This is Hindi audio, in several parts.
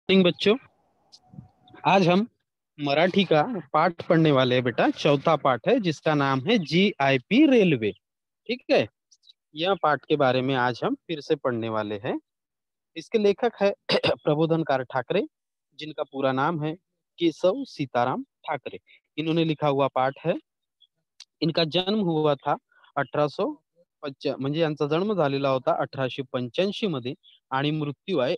मॉर्निंग बच्चों, आज हम मराठी का पाठ पढ़ने वाले हैं बेटा। चौथा पाठ है जिसका नाम है जीआईपी रेलवे। ठीक है, यह पाठ के बारे में आज हम फिर से पढ़ने वाले हैं। इसके लेखक है प्रबोधनकार ठाकरे, जिनका पूरा नाम है केशव सीताराम ठाकरे। इन्होंने लिखा हुआ पाठ है। इनका जन्म हुआ था 1855, म्हणजे यांचा जन्म झालेला होता 1885 मध्ये आणि मृत्यू आहे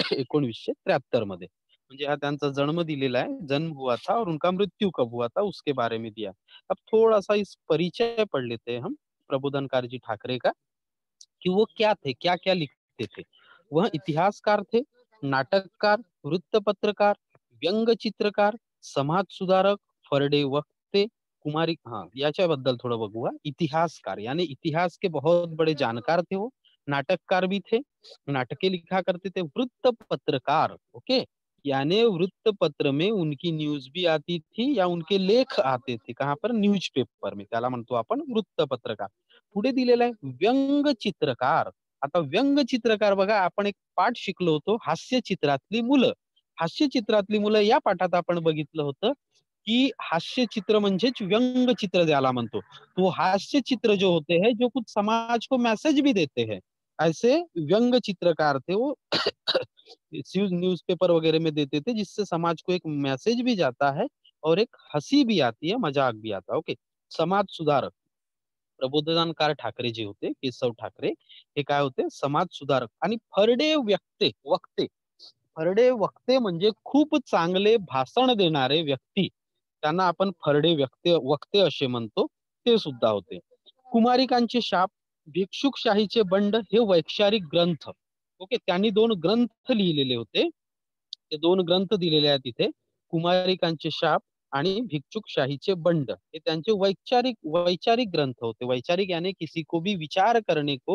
1973 मध्ये। म्हणजे हा त्यांचा जन्म दिलेला है, जन्म हुआ था और उनका मृत्यु कब हुआ था उसके बारे में दिया। अब थोड़ा सा इस परिचय पढ़ लेते हैं हम प्रबोधनकार जी ठाकरे का, कि वो क्या थे, क्या क्या लिखते थे। वह इतिहासकार थे, नाटककार, वृत्तपत्रकार, व्यंग चित्रकार, समाज सुधारक, फरडे वक्ते, कुमारी। हाँ, याच्याबद्दल थोड़ा बघूया। इतिहासकार यानी इतिहास के बहुत बड़े जानकार थे वो। नाटककार भी थे, नाटकें लिखा करते थे। वृत्त पत्रकार, ओके, यानी वृत्तपत्र में उनकी न्यूज भी आती थी या उनके लेख आते थे। कहाँ पर? न्यूजपेपर में, त्याला म्हणतो आपण वृत्तपत्रकार। पुढे दिलेला आहे व्यंगचित्रकार। आता व्यंगचित्रकार बघा, आपण एक पाठ शिकलो होतो, हास्यचित्रातली मुलं। हास्यचित्रातली मुलं या पाठात आपण बघितलं होतं कि हास्यचित्र म्हणजेच व्यंगचित्र ज्याला म्हणतो, तो हास्यचित्र जो होते हैं जो कुछ समाज को मैसेज भी देते हैं, ऐसे व्यंग चित्रकार थे वो। न्यूज़पेपर वगैरह में देते थे, जिससे समाज को एक मैसेज भी जाता है और एक हंसी भी आती है, मजाक भी आता है। ओके, समाज सुधारक प्रबोधनकार ठाकरे जे होते, केशव ठाकरे, हे काय होते? समाज सुधारक। आणि फरडे व्यक्ते वक्ते, फरडे वक्ते म्हणजे खूप चांगले भाषण देणारे व्यक्ती, त्यांना आपण फरडे व्यक्ते वक्ते असे म्हणतो, ते सुद्धा होते। कुमारिकांचे शाप, भिक्षुकशाहीचे बंड हे वैचारिक ग्रंथ, ओके, त्यांनी 2 ग्रंथ लिहिलेले होते। ते 2 ग्रंथ दिलेले आहेत तिथे, कुमारिकांचे शाप आणि भिक्षुकशाहीचे बंड। हे त्यांचे वैचारिक वैचारिक ग्रंथ होते। वैचारिक यानी किसी को भी विचार करने को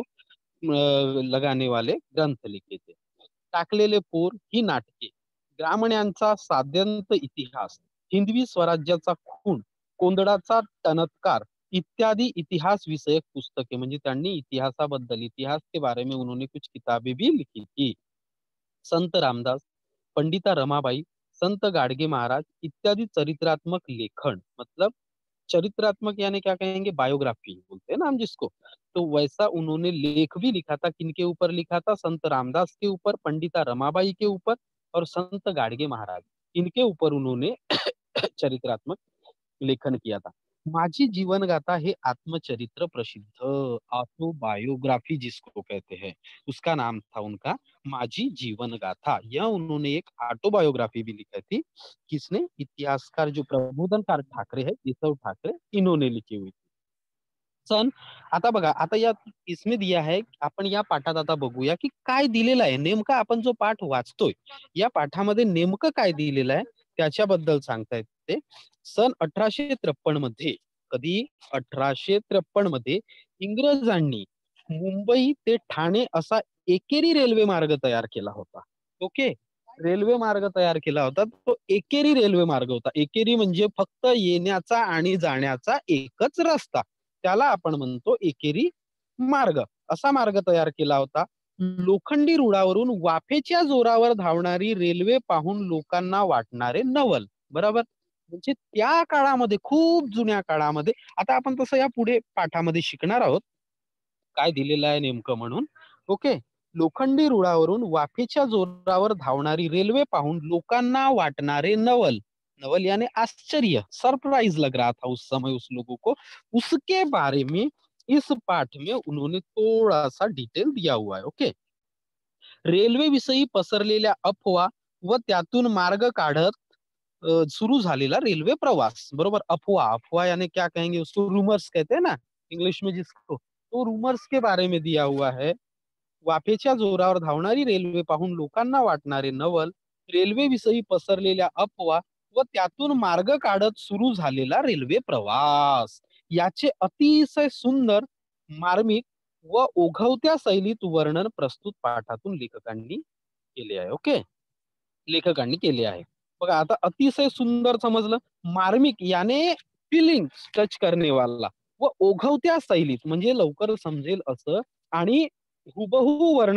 लगाने वाले ग्रंथ लिखे थे। टाकलेले पोर ही नाटके, ग्रामण्यांचा साध्यंत इतिहास, हिंदवी स्वराज्याचा खून, कोंदडाचा टणत्कार इत्यादि इतिहास विषयक पुस्तके, म्हणजे त्यांनी इतिहासाबद्दल, इतिहास के बारे में उन्होंने कुछ किताबें भी लिखी थी। संत रामदास, पंडिता रमाबाई, संत गाडगे महाराज इत्यादि चरित्रात्मक लेखन, मतलब चरित्रात्मक यानी क्या कहेंगे? बायोग्राफी बोलते हैं ना हम जिसको। तो वैसा उन्होंने लेख भी लिखा था। किनके ऊपर लिखा था? संत रामदास के ऊपर, पंडिता रमाबाई के ऊपर और संत गाडगे महाराज, इनके ऊपर उन्होंने चरित्रात्मक लेखन किया था। माझी जीवनगाथा हे आत्मचरित्र प्रसिद्ध, ऑटोबायोग्राफी जिसको कहते हैं, उसका नाम था उनका माझी जीवन गाथा। यह उन्होंने एक ऑटोबायोग्राफी भी लिखी थी। किसने? इतिहासकार जो प्रबोधनकार ठाकरे है, केशव ठाकरे, इन्होंने लिखी हुई थी। सन, आता बघा, आता या इसमें दिया है, आपण या पाठात आता बघूया की काय दिलेलं आहे नेमका। आपण जो पाठ वाचतोय, या पाठामध्ये नेमकं काय दिलेलं आहे त्याच्याबद्दल सांगतायत ते। सन 1853 मध्ये, कधी? 1853 मध्ये इंग्रजांनी मुंबई ते ठाणे असा एकेरी रेल्वे मार्ग तयार केला होता। ओके, रेल्वे मार्ग तयार केला होता, तो एकेरी रेल्वे मार्ग होता। एकेरी म्हणजे फक्त येण्याचा आणि जाण्याचा एकच रस्ता, त्याला आपण म्हणतो एकेरी मार्ग। असा मार्ग तयार केला होता। लोखंडी रुळावरून वाफेच्या जोरावर धावणारी रेल्वे पाहून लोकांना वाटणारे नवल, बरोबर? म्हणजे त्या काळामध्ये, खूप जुन्या काळामध्ये, आता आपण तसं या पुढे पाठामध्ये शिकणार आहोत काय दिलेलं आहे नेमकं म्हणून। ओके, लोखंडी रुळावरून वाफेच्या जोरावर धावणारी रेल्वे पाहून लोकांना वाटणारे नवल, नवल यानी आश्चर्य, सरप्राइज लग रहा था उस समय उस लोगों को, उसके बारे में इस पाठ में उन्होंने थोड़ा सा डिटेल दिया हुआ है। ओके, रेल्वे विषयी पसरलेल्या अफवा व त्यातून मार्ग काढत सुरू झालेला रेल्वे प्रवास, बरोबर? अफवा, अफवा यानी क्या कहेंगे उसको? रूमर्स कहते हैं ना इंग्लिश में जिसको, तो रूमर्स के बारे में दिया हुआ है। वाफेच्या जोरावर धावणारी रेल्वे पाहून लोकांना वाटणारे नवल, रेल्वेविषयी पसरलेल्या अफवा व त्यातून मार्ग काढत सुरू झालेला रेल्वे प्रवास, याचे अतिशय सुंदर, मार्मिक व ओघवत्या शैलीत वर्णन प्रस्तुत पाठातून लेखकांनी केले आहे। ओके, लेखकांनी केले आहे। बघा, आता अतिशय सुंदर समजलं, मार्मिक याने फिलिंग टच करने वाला, व ओघवत्या शैलीत म्हणजे लवकर समजेल असं, आणि हुबहू वर्णन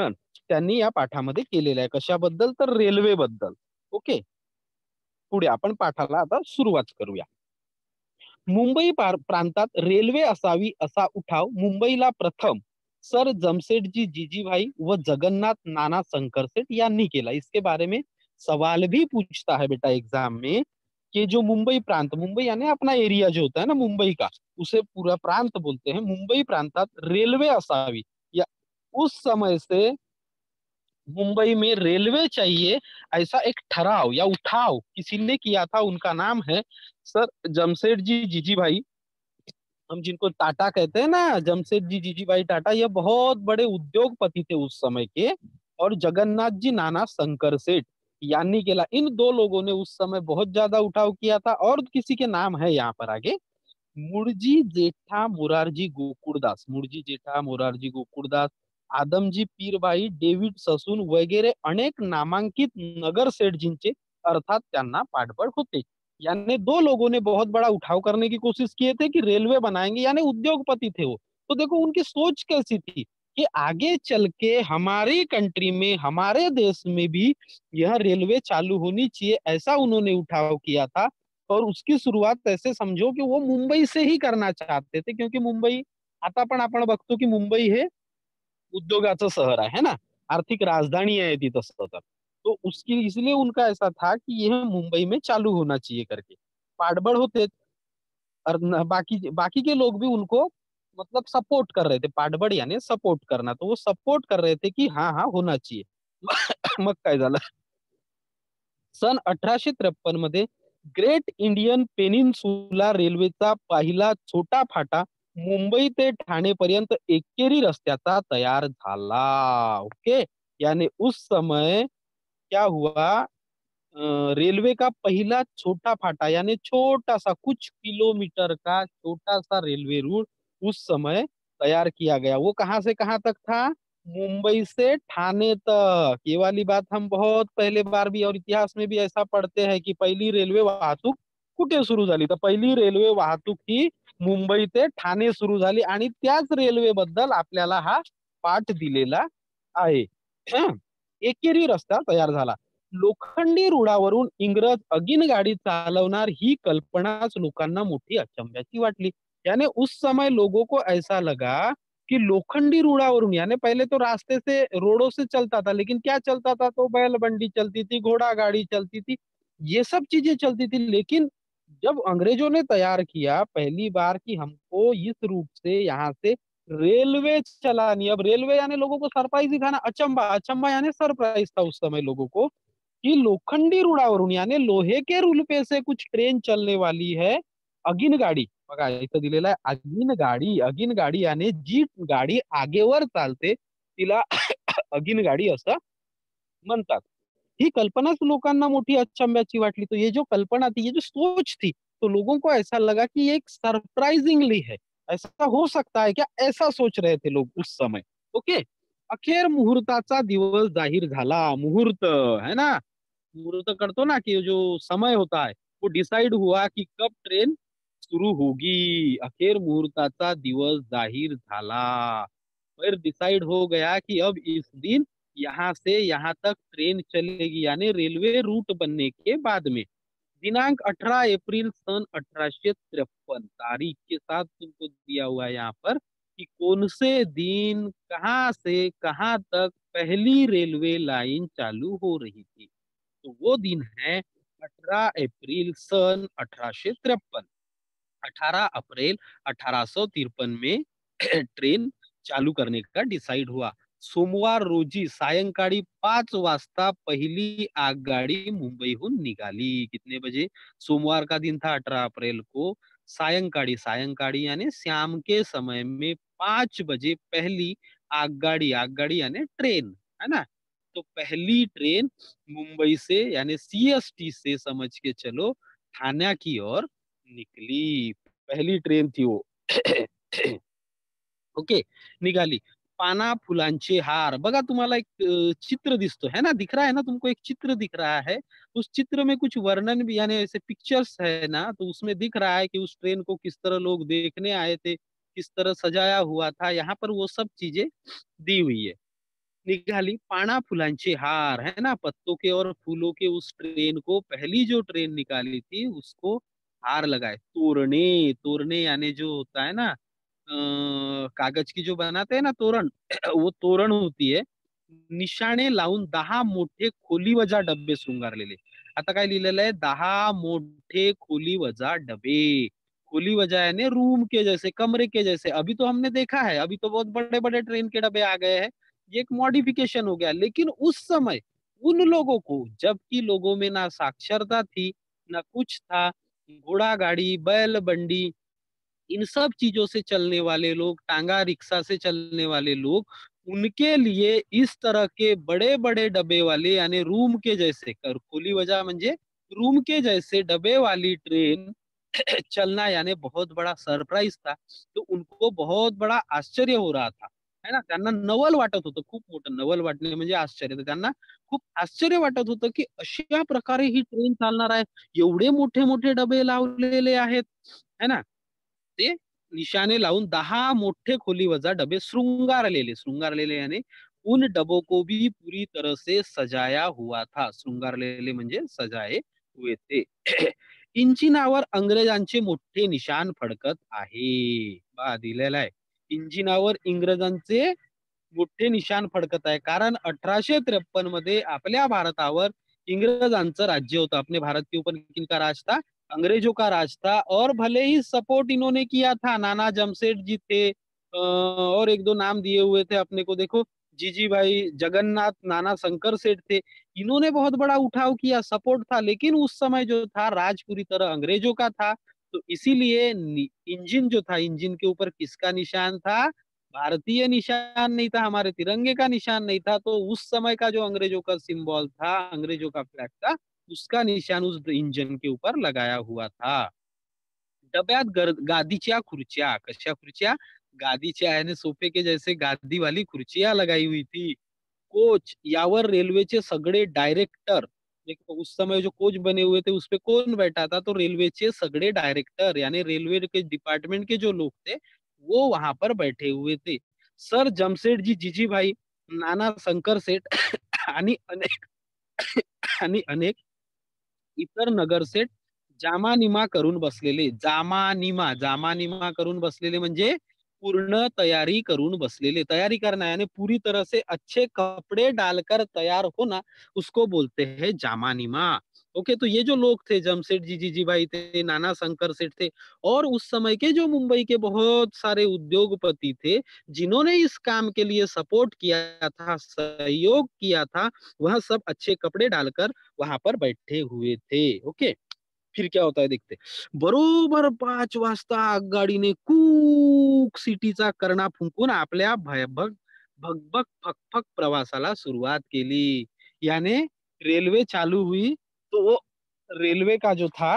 त्यांनी या पाठामध्ये केलेलं आहे. कशाबद्दल? तर रेल्वेबद्दल. ओके. पुढे आपण पाठाला आता सुरुवात करूया. मुंबई प्रांतात रेल्वे असावी असा उठाव मुंबईला प्रथम सर जमशेदजी जीजीभाई व जगन्नाथ नाना शंकरसेठ यांनी केला. इसके बारे में सवाल भी पूछता है बेटा एग्जाम में कि जो मुंबई प्रांत, मुंबई यानी अपना एरिया जो होता है ना मुंबई का, उसे पूरा प्रांत बोलते हैं. मुंबई प्रांतात रेल्वे असावी या उस समय से मुंबई में रेलवे चाहिए ऐसा एक ठराव या उठाव किसी ने किया था. उनका नाम है सर जमशेदजी जीजीभाई. हम जिनको टाटा कहते हैं ना, जमशेदजी जीजीभाई टाटा, ये बहुत बड़े उद्योगपति थे उस समय के. और जगन्नाथ जी नाना शंकर सेठ यानी केला. इन दो लोगों ने उस समय बहुत ज्यादा उठाव किया था. और किसी के नाम है यहाँ पर आगे, मुरजी जेठा मोरारजी गोकुळदास, मुरजी जेठा मोरारजी गोकुळदास, आदमजी पीरबाई, डेव्हिड ससून वगैरे अनेक नामांकित नगरसेठजींचे अर्थात त्यांना पाठबळ होते. यानी दो लोगों ने बहुत बड़ा उठाव करने की कोशिश किए थे कि रेलवे बनाएंगे, यानी उद्योगपति थे वो. तो देखो उनकी सोच कैसी थी कि आगे चल के हमारी कंट्री में, हमारे देश में भी यह रेलवे चालू होनी चाहिए, ऐसा उन्होंने उठाव किया था. और उसकी सुरुवात ऐसे समझो की वो मुंबई से ही करना चाहते थे, क्योंकि मुंबई, आता पण आपण बघतो की मुंबई हे उद्योगाचं शहर है ना, आर्थिक राजधानी है ती तसं तर. तो उसकी इसलिए उनका ऐसा था कि यह मुंबई में चालू होना चाहिए करके. पाठबळ होते. और बाकी बाकी के लोग भी उनको मतलब सपोर्ट कर रहे थे. पाठबळ यानी सपोर्ट करना, तो वो सपोर्ट कर रहे थे कि हाँ हाँ होना चाहिए. मग काय झालं, सन 1853 मध्ये ग्रेट इंडियन पेनिन्सुला रेल्वेचा पहिला छोटा फाटा मुंबई ते ठाणे पर्यंत एकेरी रस्त्याचा तयार झाला. ओके. यानी उस समय क्या हुआ, रेलवे का पहला छोटा फाटा यानी छोटा सा कुछ किलोमीटर का छोटा सा रेलवे रूट उस समय तैयार किया गया. वो कहां से कहां तक था? मुंबई से ठाणे तक. ये वाली बात हम बहुत पहले बार भी और इतिहास में भी ऐसा पढ़ते हैं कि पहिली रेल्वे वाहतूक कुठे सुरू झाली. तर पहिली रेल्वे वाहतूक ही मुंबई ते ठाणे सुरू झाली आणि त्याच रेल्वे बद्दल आपल्याला हा पाठ दिलेला आहे. हं. एकेरी रस्ता तयार झाला. लोखंडी रुळावरून इंग्रज अगिनगाडी चालवणार ही कल्पनाच लोकांना मोठी अचंब्याची वाटली. यानी उस समय लोगों को ऐसा लगा कि लोखंडी रुड़ावरून, यानी पहले तो रास्ते से रोडों से चलता था, लेकिन क्या चलता था? तो बैलबंडी चलती थी, घोड़ा गाड़ी चलती थी, ये सब चीजें चलती थी. लेकिन जब अंग्रेजों ने तैयार किया पहली बार कि हमको इस रूट से यहाँ से रेलवे चलानी, अब रेलवे यानी लोगों को सरप्राइज ही था ना, अचंबा, अचंबा यानी सरप्राइज था उस समय लोगों को कि लोखंडी रुळावरून यानी लोहे के रूल पे से कुछ ट्रेन चलने वाली है. अगिन गाडी बघा इथं दिलेलं आहे, अगिन गाडी. अगिन गाडी यानी जी गाडी आगेवर चालते तिला अगिन गाडी असं म्हणतात. ही कल्पनाच लोकांना मोठी अचंब्याची वाटली. तो ये जो कल्पना थी, ये जो सोच थी, तो लोगों को ऐसा लगा कि ये एक सरप्राइजिंगली है. ऐसा हो सकता है क्या? ऐसा सोच रहे थे लोग उस समय. ओके. अखेर मुहूर्ताचा दिवस जाहीर झाला. मुहूर्त है ना, मुहूर्त करतो ना कि जो समय होता है वो डिसाइड हुआ कि कब ट्रेन सुरू होगी. अखेर मुहूर्ताचा दिवस जाहीर झाला. फिर डिसाइड हो गया कि अब इस दिन यहाँ से यहाँ तक ट्रेन चलेगी, यानी रेलवे रूट बनने के बाद में. दिनांक 18 अप्रैल सन 1853 तारीख के साथ तुमको दिया हुआ है यहाँ पर कि कौन से दिन कहाँ से कहाँ तक पहली रेलवे लाइन चालू हो रही थी. तो वो दिन है 18 अप्रैल सन 1853. 18 अप्रैल 1853 में ट्रेन चालू करने का डिसाइड हुआ. सोमवार रोजी सायंकाळी 5 वाजता पहिली आगगाडी मुंबईहून निघाली. कितने बजे? सोमवार का दिन था 18 अप्रैल को. सायंकाळी, सायंकाळी यानी शाम के समय में 5 बजे पहली आगगाड़ी, आगगाड़ी यानी ट्रेन, है ना. तो पहली ट्रेन मुंबई से यानी सीएसटी से समझ के चलो थाना की ओर निकली. पहली ट्रेन थी वो. ओके. निघाली. पाना फुलांचे हार. बघा तुम्हाला एक चित्र दिसतो है ना, दिख रहा है ना तुमको, एक चित्र दिख रहा है. उस चित्र में कुछ वर्णन भी यानी ऐसे पिक्चर्स है ना, तो उसमें दिख रहा है कि उस ट्रेन को किस तरह लोग देखने आए थे, किस तरह सजाया हुआ था. यहाँ पर वो सब चीजें दी हुई है. निकाली पाना फुलांचे हार, है ना, पत्तों के और फूलों के उस ट्रेन को, पहली जो ट्रेन निकाली थी उसको हार लगाए। तोरणे, तोरणे यानी जो होता है ना, कागज की जो बनाते हैं ना तोरण, वो तोरण होती आहे. निशाणे लावून 10 मोठे खोली वजा डब्बे शृंगारलेले. आता काय लिहिलेलं आहे, 10 मोठे खोली वजा डबे. खोली वजा यानी रूम के जैसे, कमरे के जैसे. अभी तो हमने देखा है, अभी तो बहुत बड़े बड़े ट्रेन के डब्बे आ गए हैं, ये एक मॉडिफिकेशन हो गया. लेकिन उस समय उन लोगों को, जबकि लोगों में ना साक्षरता थी, ना कुछ था, घोड़ा गाड़ी, बैल बंडी, इन सब चीजों से चलने वाले लोग, टांगा रिक्शा से चलने वाले लोग, उनके लिए इस तरह के बड़े बड़े डब्बे वाले यानी रूम के जैसे, खुली वजह म्हणजे रूम के जैसे डब्बे वाली ट्रेन चलना यानी बहुत बड़ा सरप्राईज था. तो उनको बहुत बड़ा आश्चर्य हो रहा था, है ना. त्यांना नवल वाटत होतं, खूप मोठं. नवल वाटणे म्हणजे आश्चर्य. तर त्यांना खूप आश्चर्य वाटत होतं की अशा प्रकारे ही ट्रेन चालणार आहे, एवढे मोठे मोठे डबे लावलेले आहेत, है ना. ते निशाने लावून 10 मोठे खोली वजा डबे श्रृंगारलेले, श्रृंगारलेले यानी उन डबों को भी पूरी तरह से सजाया हुआ था. श्रृंगारलेले म्हणजे सजाए हुए थे. इंजिनावर अंग्रेजांचे मोठे निशाण फडकत आहे. पहा दिलेला आहे. इंजिनावर इंग्रजांचे मोठे निशाण फडकत आहे. कारण 1853 मध्ये आपल्या भारतावर इंग्रजांचं राज्य होतं. अपने भारत के ऊपर किनका राज था? अंग्रेजों का राज था. और भले ही सपोर्ट इन्होंने किया था, नाना जमशेद जी थे, और एक दो नाम दिए हुए थे अपने को, देखो जीजी भाई, जगन्नाथ, नाना शंकर सेठ थे. इन्होंने बहुत बड़ा उठाव किया, सपोर्ट था. लेकिन उस समय जो था राज पूरी तरह अंग्रेजों का था. तो इसीलिए इंजन जो था, इंजन के ऊपर किसका निशान था? भारतीय निशान नहीं था, हमारे तिरंगे का निशान नहीं था. तो उस समय का जो अंग्रेजों का सिंबल था, अंग्रेजों का फ्लैग था, उसका निशान उस इंजन के ऊपर लगाया हुआ था. डब्यात गादीच्या खुर्च्या, कशा खुर्च्या? गादीच्या यानी सोफे के जैसे गादी वाली खुर्चियां लगाई हुई थी. कोच, यावर रेल्वेचे सगळे डायरेक्टर, देखो उस समय जो कोच बने हुए थे उस पे कौन बैठा था? तो रेलवेचे सगळे डायरेक्टर यानी रेलवे के डिपार्टमेंट के जो लोग थे वो वहां पर बैठे हुए थे. सर जमशेदजी जीजीभाई, नाना शंकर सेठ आणि अनेक आणि अनेक इतर नगरसेठ जामानिमा करून बसलेले. जामानिमा, जामानिमा करून बसलेले म्हणजे पूर्ण तैयारी करून बसलेले. तैयारी करना यानी पूरी तरह से अच्छे कपड़े डालकर तैयार होना, उसको बोलते हैं जामानिमा. ओके, तो ये जो लोग थे, जमशेद जी, जीजी भाई थे, नाना शंकर सेठ थे, और उस समय के जो मुंबई के बहुत सारे उद्योगपति थे, जिन्होंने इस काम के लिए सपोर्ट किया था, सहयोग किया था, वह सब अच्छे कपड़े डालकर वहां पर बैठे हुए थे. ओके. फिर क्या होता है देखते. बरोबर 5 वाजता आगगाडीने कूक सिटीचा कर्णा फुंकून आपल्या भयभग भगभग फकफक प्रवासाला सुरुवात केली. याने रेल्वे चालू हुई. तो वो रेलवे का जो था,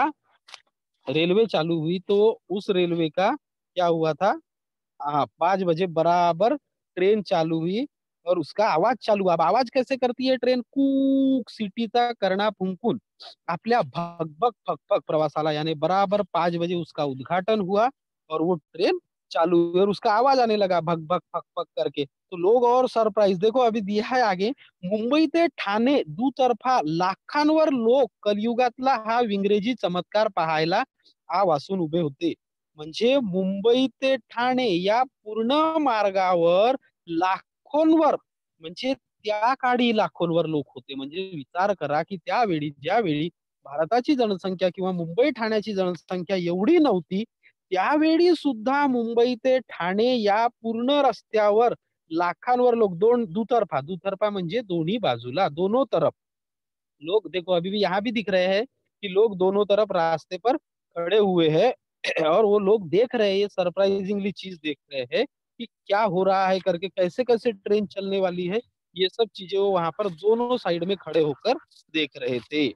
रेलवे चालू हुई तो उस रेलवे का क्या हुआ था? हाँ, 5 बजे बराबर ट्रेन चालू हुई और उसका आवाज चालू. अब आवाज कैसे करती है ट्रेन? कूक सिटीचा कर्णा फुंकून आपल्या भगभग फकफक प्रवासाला, यानी बराबर 5 बजे उसका उद्घाटन हुआ और वो ट्रेन चालू हुई और उसका आवाज आने लगा भगभग फकफक करके. तो लोग और सरप्राईज, देखो अभी दिया है आगे. मुंबई ते ठाणे दुतर्फा लाखांवर लोक कलियुगातला हा इंग्रजी चमत्कार पाहायला आवासून उभे होते. म्हणजे मुंबई ते ठाणे या पूर्ण मार्गावर लाखोंवर, म्हणजे त्या काळी लाखोंवर लोक होते. म्हणजे विचार करा की त्यावेळी, ज्यावेळी भारताची जनसंख्या किंवा मुंबई ठाण्याची जनसंख्या एवढी नव्हती, त्यावेळी सुद्धा मुंबई ते ठाणे या पूर्ण रस्त्यावर लाखांवर लोक, दोन दुतर्फा, दुतर्फा म्हणजे दोन्ही बाजूला, दोनों तरफ लोग, देखो अभी भी यहाँ भी दिख रहे हैं कि लोग दोनों तरफ रास्ते पर खड़े हुए हैं और वो लोग देख रहे हैं, ये सरप्राइजिंगली चीज देख रहे हैं कि क्या हो रहा है करके, कैसे कैसे ट्रेन चलने वाली है. ये सब चीजें वो वहां पर दोनों साइड में खड़े होकर देख रहे थे.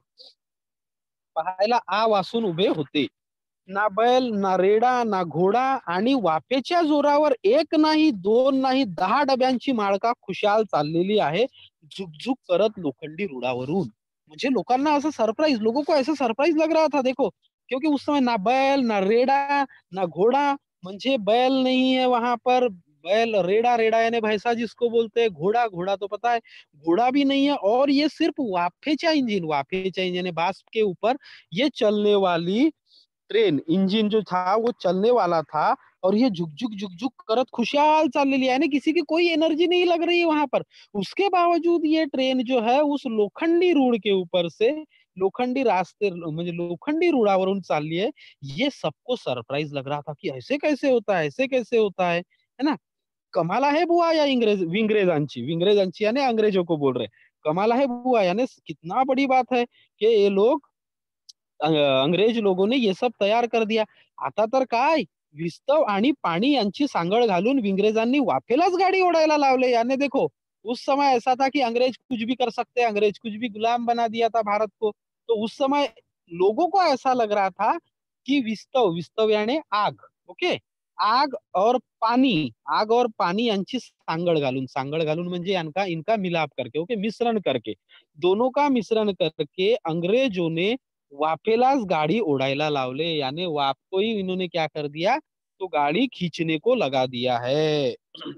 पाहायला आ वासून उभे होते. ना बैल, ना रेडा, ना घोडा, आणि वाफेच्या जोरावर एक नाही, दोन नाही, 10 डब्यांची माळका खुशाल चाललेली आहे, झुकझुक करत लोखंडी रुळावरून. म्हणजे लोकांना असं सरप्राईज, लोगों को ऐसा सरप्राईज लग रहा था देखो, क्योंकि उस समय ना बैल, ना रेडा, ना घोड़ा, म्हणजे बैल नहीं है वहां पर, बैल, रेड़ा, रेड़ा यानी भैंसा जिसको बोलते हैं, घोड़ा, घोड़ा तो पता है, घोड़ा भी नहीं है। और ये सिर्फ वाफेचा इंजन, वाफेचा इंजन यानी बांस के ऊपर ये चलने वाली ट्रेन, इंजिन जो था वो चलने वाला था, और ये झुक झुक झुक झुक करत खुशहाल चाललेली आहे, यानी किसी की कोई एनर्जी नहीं लग रही है वहां पर। उसके बावजूद ये ट्रेन जो है उस लोखंडी रूळ के ऊपर से, लोखंडी रास्ते म्हणजे लोखंडी रुळावरून चालली है। ये सबको सरप्राइज लग रहा था कि ऐसे कैसे होता है, ऐसे कैसे होता है ना। कमाल आहे बुआ या विंग्रेजांची, विंग्रेजांची यानी अंग्रेजों को बोल रहे हैं। कमाल है बुआ यानी कितना बड़ी बात है कि ये लोग अंग्रेज लोगों ने ये सब तयार कर दिया। आता तर काय, विस्तव आणि पाणी यांची सांगड घालून इंग्रेजांनी वाफेलाच गाडी ओढायला लावले। यानी देखो, उस समय ऐसा था कि अंग्रेज कुछ भी कर सकते हैं, अंग्रेज कुछ भी गुलाम बना दिया था भारत को। तो उस समय लोगों को ऐसा लग रहा था कि विस्तव, विस्तव यानी आग, ओके, आग और पानी, आग और पानी यांची सांगड घालून म्हणजे इनका इनका मिलाप करके, ओके, मिश्रण करके, दोनों का मिश्रण करके अंग्रेजों ने वाफेलास गाड़ी उड़ायला लावले। यानी वाप को ही इन्होंने क्या कर दिया, तो गाड़ी खींचने को लगा दिया है।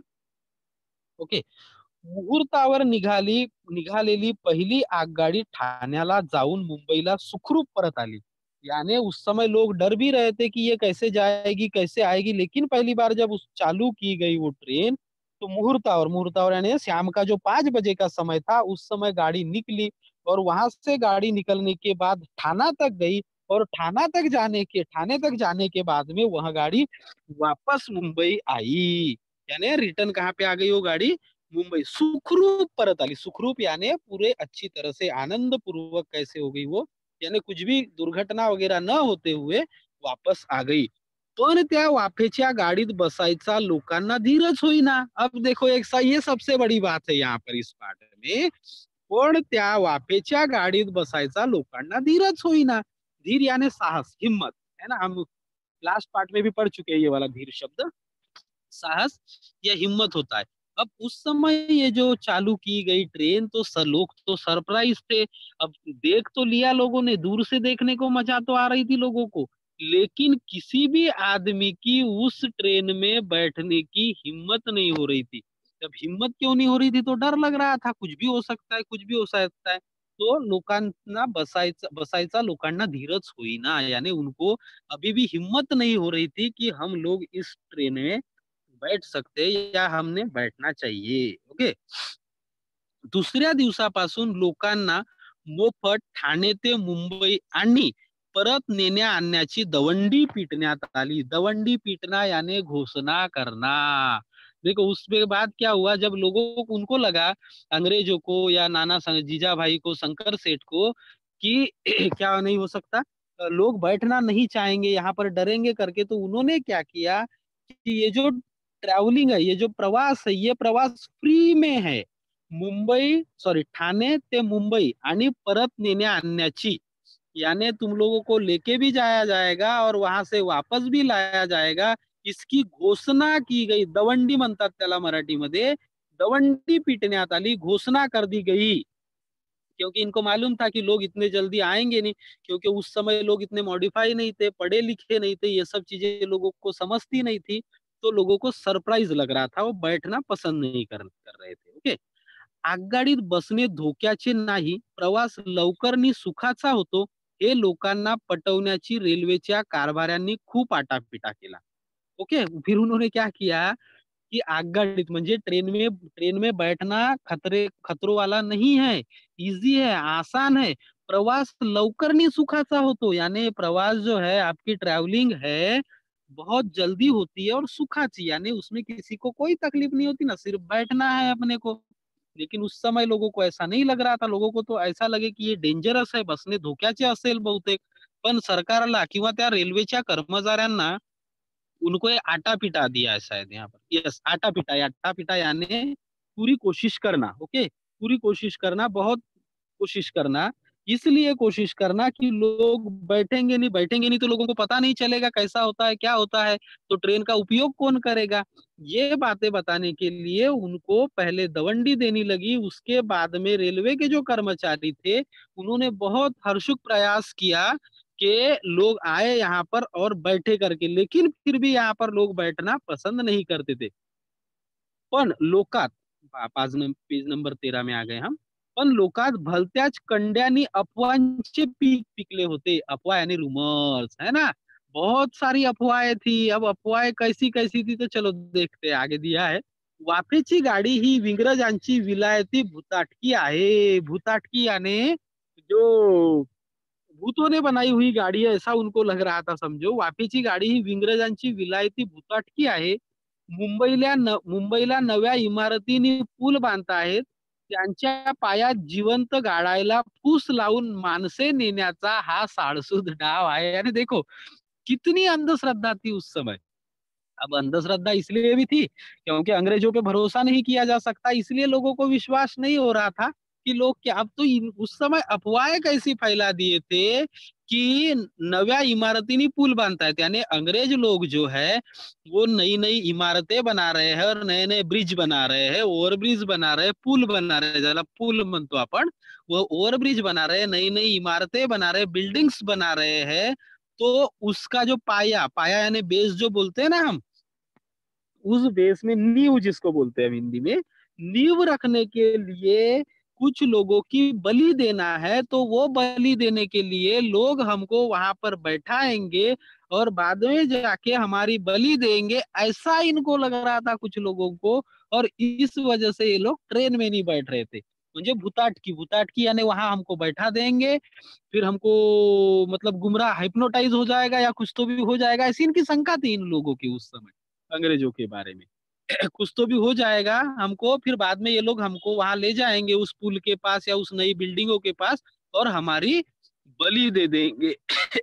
ओके, मुहूर्तावर निघालेली पहिली आगगाडी ठाण्याला जाऊन मुंबईला सुखरूप परत आली। यानी उस समय लोग डर भी रहे थे कि ये कैसे जाएगी, कैसे आएगी, लेकिन पहली बार जब उस चालू की गई वो ट्रेन, तो मुहूर्तावर, मुहूर्तावर यानी शाम का जो 5 बजे का समय था, उस समय गाड़ी निकली, और वहां से गाड़ी निकलने के बाद थाना तक गई, और थाने तक जाने के बाद में वह गाड़ी वापस मुंबई आई। यानी रिटर्न कहाँ पे आ गई वो गाड़ी, मुंबई। सुखरूप परत आली, सुखरूप यानी पूरे अच्छी तरह से आनंद पूर्वक कैसे हो गई वो, यानी कुछ भी दुर्घटना वगैरह न होते हुए वापस आ गई। पण त्या वाफेच्या गाडीत बसायचा लोकांना धीरच होईना। अब देखो एक ये सबसे बड़ी बात है यहाँ पर इस पार्ट में, पण त्या वाफेच्या गाडीत बसायचा लोकांना धीरच होईना। धीर यानी साहस, हिम्मत, है ना। हम लास्ट पार्ट में भी पढ़ चुके हैं ये वाला धीर शब्द, साहस या हिम्मत होता है। अब उस समय ये जो चालू की गई ट्रेन, तो लोग तो सरप्राइज थे। अब देख तो लिया लोगों ने, दूर से देखने को मजा तो आ रही थी लोगों को, लेकिन किसी भी आदमी की उस ट्रेन में बैठने की हिम्मत नहीं हो रही थी। जब हिम्मत क्यों नहीं हो रही थी, तो डर लग रहा था, कुछ भी हो सकता है, कुछ भी हो सकता है। तो लोकांना बसायचा बसायचा लोकांना धीरच होईना, यानी उनको अभी भी हिम्मत नहीं हो रही थी कि हम लोग इस ट्रेन में बैठ सकते या हमने बैठना चाहिए, ओके। दुसऱ्या दिवसापासून लोकांना मोफत ठाणे ते मुंबई आणि परत नेण्या आणण्याची दवंडी पिटण्यात आली। दवंडी पीटना यानी घोषणा करना। देखो उसके बाद क्या हुआ, जब लोगों को, उनको लगा, अंग्रेजों को या जीजा भाई को, शंकर सेठ को, कि क्या नहीं हो सकता, लोग बैठना नहीं चाहेंगे यहाँ पर, डरेंगे करके, तो उन्होंने क्या किया कि ये जो ट्रैवलिंग है, ये जो प्रवास है, ये प्रवास फ्री में है। ठाणे ते मुंबई आणि परत नेण्या आणण्याची, यानी तुम लोगों को लेके भी जाया जाएगा और वहां से वापस भी लाया जाएगा, इसकी घोषणा की गई। दवंडी म्हणतात त्याला मराठीमध्ये, दवंडी पिटण्यात आली, घोषणा कर दी गई। क्योंकि इनको मालूम था कि लोग इतने जल्दी आएंगे नहीं, क्योंकि उस समय लोग इतने मॉडिफाई नहीं थे, पढ़े लिखे नहीं थे, ये सब चीजें लोगों को समझती नहीं थी। तो लोगों को सरप्राइज लग रहा था, वो बैठना पसंद नहीं कर रहे थे, ओके। आगगाडीत बसणे धोक्याचे नाही, प्रवास लवकर आणि सुखाचा होतो, हे लोकांना पटवण्याची रेल्वेच्या कारभाऱ्यांनी खूप आटापिटा केला, ओके। फिर उन्होंने क्या किया कि आगगाडीत म्हणजे ट्रेन में बैठना खतरों वाला नहीं है, इजी है, आसान है, प्रवास लवकर आणि सुखाचा होतो। यानी प्रवास जो है, आपकी ट्रैवलिंग है, बहुत जल्दी होती है और सुखाची, यानी उसमें किसी को कोई तकलीफ नहीं होती ना, सिर्फ बैठना है अपने को। लेकिन उस समय लोगों को ऐसा नहीं लग रहा था, लोगों को तो ऐसा लगे की हे डेंजरस आहे, बसणे धोक्याचे असेल बहुतेक। पण सरकारला किंवा त्या रेल्वेच्या कर्मचाऱ्यांना, उनको ये आटा-पीटा दिया है शायद यहाँ पर। यस, आटा-पीटा, आटा-पीटा यानी पूरी कोशिश करना, ओके? पूरी कोशिश करना, बहुत कोशिश करना। इसलिए कोशिश करना कि लोग बैठेंगे नहीं तो लोगों को पता नहीं चलेगा कैसा होता है, क्या होता है, तो ट्रेन का उपयोग कौन करेगा? ये बातें बताने के लिए उनको पहले दवंडी देनी लगी, उसके बाद में रेलवे के जो कर्मचारी थे, उन्होंने बहुत हरसुख प्रयास किया कि लोग आए यहाँ पर और बैठे करके, लेकिन फिर भी यहाँ पर लोग बैठना पसंद नहीं करते थे। पण लोकात पेज नंबर 13 में आ गए हम. पण लोकात भलत्याच कंड्यानी अफवांचे पीक पिकले होते. अफवाह यानी रूमर्स, है ना? बहुत सारी अफवाहें थी. अब अफवाहें कैसी-कैसी थी तो चलो देखते हैं. आगे दिया है. वाफेची गाडी ही इंग्रजांची विलायती भुताटकी आहे. भुताटकी यानी जो भूतों ने बनाई हुई गाड़ी है ऐसा उनको लग रहा था समझो. वाफेची गाडी ही इंग्रजांची विलायती भुताटकी आहे. मुंबईला नव्या इमारतींनी पूल बांधताहेत. त्यांच्या पायात जिवंत गाडायला फूस लावून माणसे नेण्याचा हा साळसूद डाव आहे. आणि देखो कितनी अंधश्रद्धा थी उस समय. अब अंधश्रद्धा इसलिए भी थी क्योंकि अंग्रेजों पे भरोसा नहीं किया जा सकता, इसलिए लोगों को विश्वास नहीं हो रहा था कि लोग क्या. अब तो उस समय अफवाहें कैसी फैला दिए थे कि नव्या इमारतीनी पुल बांधतायत. यानी अंग्रेज लोग जो है वो नई नई इमारतें बना रहे हैं और नए नए ब्रिज बना रहे हैं, ओव्हरब्रिज बना रहे हैं, पूल बना रहे हैं, ज्याला पूल म्हणतो आपण. वो ओव्हरब्रिज बना रहे हैं, नई नई इमारतें बना रहे हैं, बिल्डिंग्स बना रहे हैं. तो उसका जो पाया पाया यानी बेस जो बोलते हैं ना हम, उस बेस में नींव जिसको बोलते हैं हम हिंदी में, नींव रखने के लिए कुछ लोगों की बलि देना है. तो वो बलि देने के लिए लोग हमको वहां पर बैठाएंगे और बाद में जाके हमारी बलि देंगे, ऐसा इनको लग रहा था कुछ लोगों को. और इस वजह से ये लोग ट्रेन में नहीं बैठ रहे थे. मुझे भुताटकी भुताटकी यानी वहां हमको बैठा देंगे, फिर हमको मतलब गुमराह हिप्नोटाइज हो जाएगा या कुछ तो भी हो जाएगा, ऐसी इनकी शंका थी इन लोगों की उस समय अंग्रेजों के बारे में. कुछ तो भी हो जाएगा हमको, फिर बाद में ये लोग हमको वहां ले जाएंगे उस पुल के पास या उस नई बिल्डिंगों के पास और हमारी बलि दे देंगे.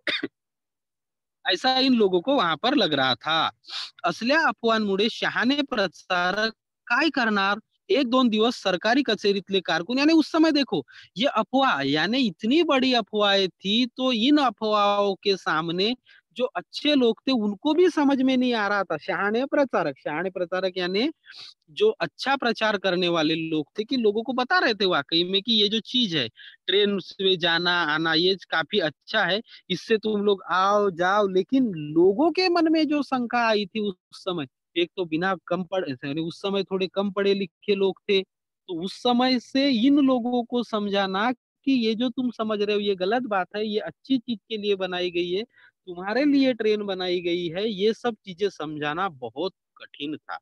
ऐसा इन लोगों को वहां पर लग रहा था. असल्या अफवांमुळे शहाणे प्रचारक काय करणार. एक दोन दिवस सरकारी कचेरीतले कारकुन यानी उस समय देखो ये अफवाह यानी इतनी बड़ी अफवाहें थी, तो इन अफवाहों के सामने जो अच्छे लोग थे उनको भी समझ में नहीं आ रहा था. शहाणे प्रचारक यानी जो अच्छा प्रचार करने वाले लोग थे कि लोगों को बता रहे थे वाकई में कि ये जो चीज है ट्रेन से जाना आना ये काफी अच्छा है, इससे तुम लोग आओ जाओ. लेकिन लोगों के मन में जो शंका आई थी उस समय, एक तो बिना कम पढ़े यानी उस समय थोड़े कम पढ़े लिखे लोग थे, तो उस समय से इन लोगों को समझाना कि ये जो तुम समझ रहे हो ये गलत बात है, ये अच्छी चीज के लिए बनाई गई है, तुम्हारे लिए ट्रेन बनाई गई है, ये सब चीजें समझाना बहुत कठिन था.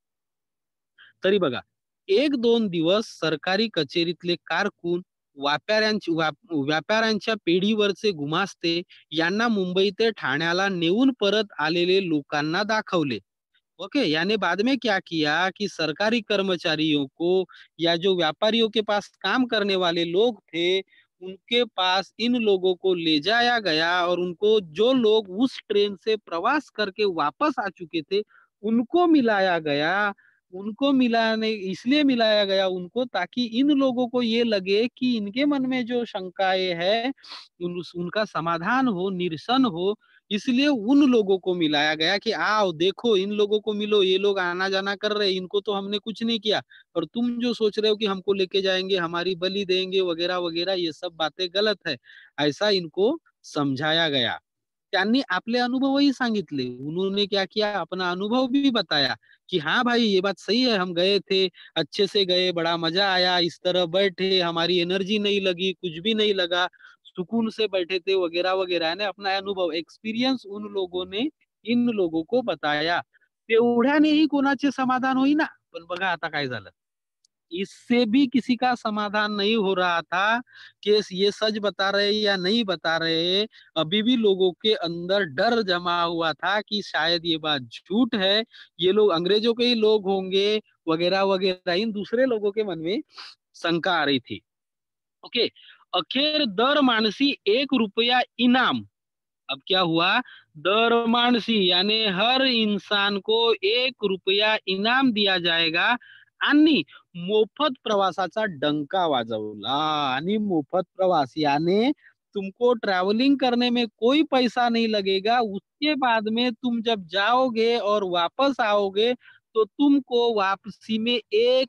तरी बघा, 1-2 दिवस सरकारी कचेरीतले कारकून, व्यापाऱ्यांच्या पेढीवरचे गुमास्ते यांना मुंबई ते ठाण्याला नेऊन परत आलेले लोकांना दाखवले. ओके, यानी बाद में क्या किया कि सरकारी कर्मचारियों को या जो व्यापारियों के पास काम करने वाले लोग थे, उनके पास इन लोगों को ले जाया गया और उनको जो लोग उस ट्रेन से प्रवास करके वापस आ चुके थे, उनको मिलाया गया. उनको मिलाने इसलिए मिलाया गया उनको ताकि इन लोगों को ये लगे कि इनके मन में जो शंकाएँ है उनका समाधान हो, निरसन हो. इसलिए उन लोगों को मिलाया गया कि आओ देखो इन लोगों को मिलो, ये लोग आना-जाना कर रहे हैं, इनको तो हमने कुछ नहीं किया. और तुम जो सोच रहे हो कि हमको लेके जाएँगे, हमारी बलि देंगे वगैरह-वगैरह ये सब बातें गलत है. ऐसा इनको समझाया गया. त्यांनी आपले अनुभवही सांगितले. उन्होंने क्या किया अपना अनुभव भी बताया कि हाँ भाई ये बात सही है, हम गए थे, अच्छे से गए, बड़ा मजा आया, इस तरह बैठे, हमारी एनर्जी नहीं लगी, कुछ भी नहीं लगा, सुकून से बैठे थे वगैरह-वगैरह. यानी अपना अनुभव एक्सपीरियंस उन लोगों ने इन लोगों को बताया. तेवढ्यानेही कोणाचे समाधान होईना. पण बघा आता काय झालं. इससे भी किसी का समाधान नहीं हो रहा था कि ये सच बता रहे हैं या नहीं बता रहे हैं. अभी भी लोगों के अंदर डर जमा हुआ था कि शायद ये बात झूठ है, ये लोग अंग्रेजों के ही लोग होंगे वगैरह-वगैरह. इन दूसरे लोगों के मन में शंका आ रही थी. ओके. अखेर दर माणसी ₹1 इनाम. अब क्या हुआ? दर माणसी यानी हर इंसान को ₹1 इनाम दिया जाएगा आणि मोफत प्रवासाचा डंका वाजवला. आणि मोफत प्रवास यानी तुमको ट्रैवलिंग करने में कोई पैसा नहीं लगेगा. उसके बाद में तुम जब जाओगे और वापस आओगे तो तुमको वापसी में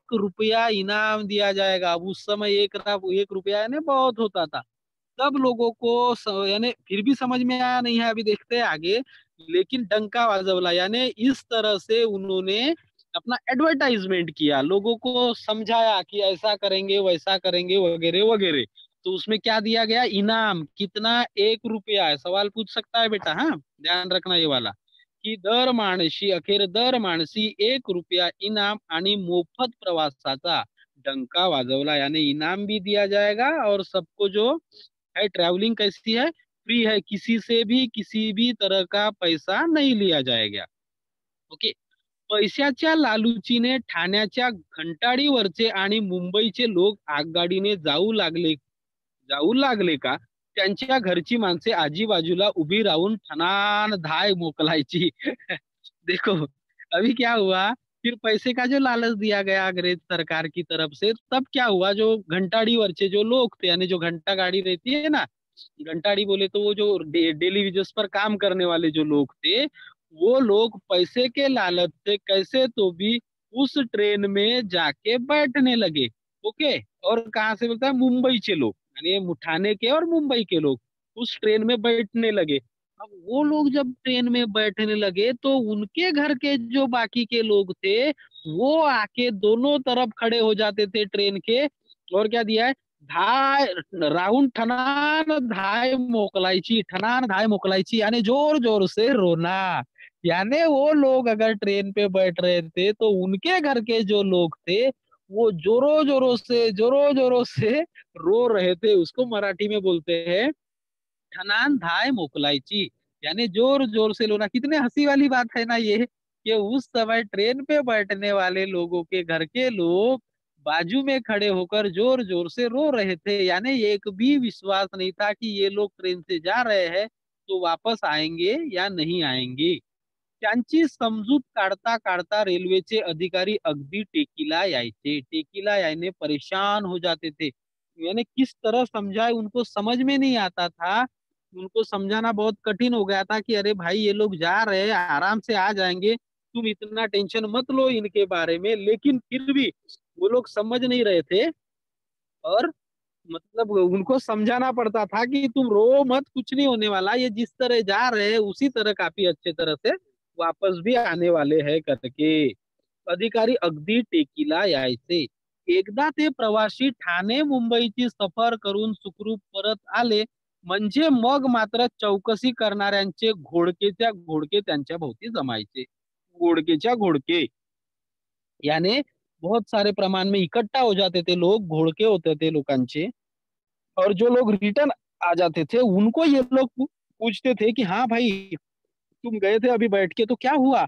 ₹1 इनाम दिया जाएगा. अब उस समय ₹1 यानी बहुत होता था. सब लोगों को यानी फिर भी समझ में आया नहीं है, अभी देखते हैं आगे. लेकिन डंका वाजवला यानी इस तरह से उन्होंने अपना एडवर्टाइजमेंट किया, लोगों को समझाया कि ऐसा करेंगे वगैरह वगैरह। तो उसमें क्या दिया गया, इनाम कितना, 1 रुपया है। सवाल पूछ सकता है बेटा, हाँ ध्यान रखना ये वाला, की दर माणशी, अखेर दर माणसी 1 रुपया इनाम आणि मोफत प्रवासाचा डंका वाजवला, यानी इनाम भी दिया जाएगा और सबको जो है ट्रैवलिंग कैसी है, फ्री है, किसी से भी किसी भी तरह का पैसा नहीं लिया जाएगा। ओके। पैशाच्या लालूचीने ठाण्याच्या घंटाडीवरचे आणि मुंबईचे लोक आगगाडीने जाऊ लागले का, त्यांच्या घरची माणसे आजूबाजूला उभी राहून ठणान धाय मोकलायची। देखो, अभी क्या हुआ, फिर पैसे का जो लालच दिया गया अंग्रेज सरकार की तरफ से, तब क्या हुआ, जो घंटाड़ी वर्चे जो लोग थे, यानी जो घंटा गाड़ी रहती है ना, घंटाड़ी बोले तो वो जो डेली वेजेस पर काम करने वाले जो लोग थे, वो लोग पैसे के लालच से कैसे तो भी उस ट्रेन में जाके बैठने लगे। ओके। और कहाँ से बोलता है, मुंबई के लोग, यानी ठाणे के और मुंबई के लोग उस ट्रेन में बैठने लगे। अब वो लोग जब ट्रेन में बैठने लगे तो उनके घर के जो बाकी के लोग थे, वो आके दोनों तरफ खड़े हो जाते थे ट्रेन के, और क्या दिया है, धाय राउंड ठनान धाय मोकलायची यानी जोर जोर से रोना। यानी वो लोग अगर ट्रेन पे बैठ रहे थे तो उनके घर के जो लोग थे, वो जोरों जोरों से रो रहे थे। उसको मराठी में बोलते हैं ठनान धाय मोकलायची, यानी जोर जोर से रोना। कितने हंसी वाली बात है ना ये, कि उस समय ट्रेन पे बैठने वाले लोगों के घर के लोग बाजू में खड़े होकर जोर जोर से रो रहे थे, यानी एक भी विश्वास नहीं था कि ये लोग ट्रेन से जा रहे हैं तो वापस आएंगे या नहीं आएंगे। त्यांची समजूत काढता काढता रेल्वेचे अधिकारी अगदी टेकीला यायचे, टेकीला यायने परेशान हो जाते थे। यानी किस तरह समझाए, उनको समझ में नहीं आता था, उनको समझाना बहुत कठिन हो गया था कि अरे भाई ये लोग जा रहे हैं, आराम से आ जाएंगे, तुम इतना टेंशन मत लो इनके बारे में। लेकिन फिर भी वो लोग समझ नहीं रहे थे, और मतलब उनको समझाना पड़ता था कि तुम रो मत, कुछ नहीं होने वाला, ये जिस तरह जा रहे हैं उसी तरह काफी अच्छे तरह से वापस भी आने वाले हैं करके अधिकारी अगदी टेकीला यायचे। एकदा ते प्रवासी ठाणे मुंबईची सफर करून सुखरूप परत आले, म्हणजे मग मात्र चौकशी करणाऱ्यांचे घोडकेच्या घोडके त्यांच्या भोवती जमायचे। घोडकेच्या घोडके, यानी बहुत सारे प्रमाण में इकट्ठा हो जाते थे लोग, घोड़के होते थे लोकांचे, और जो लोग रिटर्न आ जाते थे उनको ये लोग पूछते थे कि हाँ भाई, तुम गए थे अभी बैठ के तो क्या हुआ,